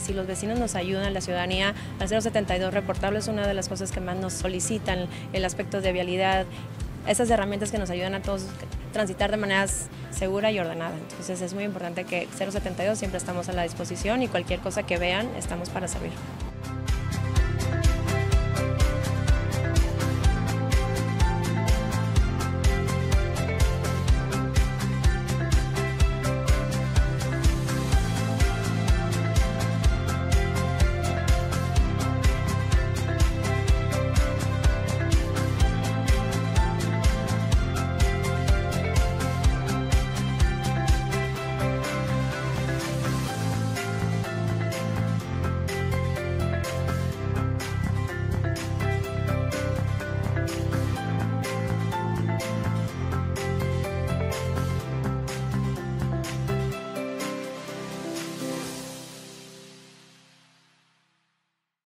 si los vecinos nos ayudan, la ciudadanía, al 072 reportarlo es una de las cosas que más nos solicitan, el aspecto de vialidad, esas herramientas que nos ayudan a todos a transitar de manera segura y ordenada. Entonces es muy importante que 072 siempre estamos a la disposición y cualquier cosa que vean estamos para servir.